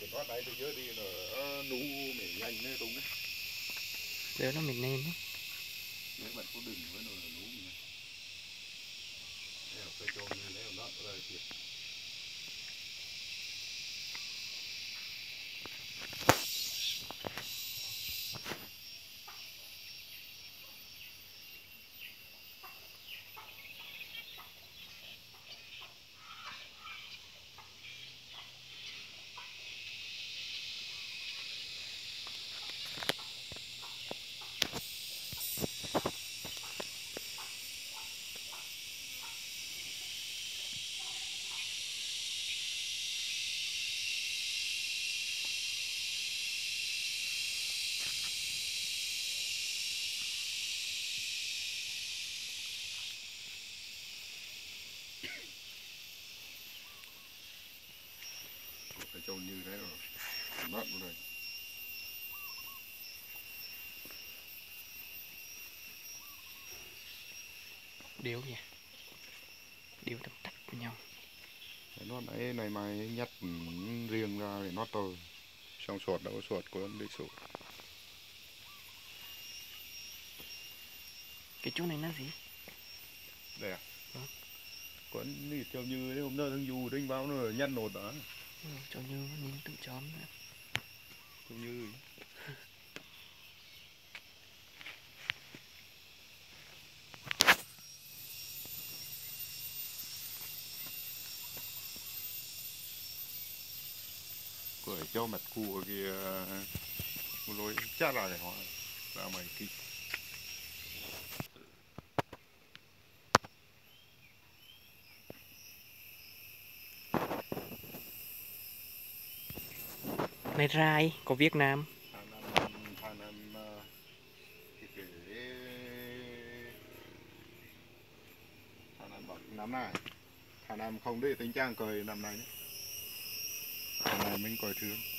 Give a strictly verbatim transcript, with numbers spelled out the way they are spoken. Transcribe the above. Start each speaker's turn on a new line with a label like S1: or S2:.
S1: cái thoát đây từ dưới đi nó nú mày nhanh nữa đúng đấy.
S2: Giờ nó mình nên đấy.
S1: Nếu bạn có đừng với nó là nú mình. Nếu cái chỗ như nếu nó rồi thì cái chỗ như thế rồi mất rồi.
S2: Đều nhỉ, đều tầm tắt với nhau.
S1: Nó nãy này mày nhặt riêng ra để nó to xong sọt đâu sọt của anh đi sụt.
S2: Cái chỗ này là gì?
S1: Đây à?
S2: Vâng.
S1: Còn đi theo như hôm nay thằng dù đánh báo nó nhăn nột đó.
S2: Ừ, cho như nó nhìn tự tròn nữa.
S1: Theo như của cho mặt cụ kia một lối chắc là để họ ra mày kì.
S2: Này rai, có Việt Nam.
S1: Thằng Nam thằng Nam cái cái thằng Nam bảo năm này thằng Nam không để tình trạng cười năm nay nhé. Thằng này mình coi thường.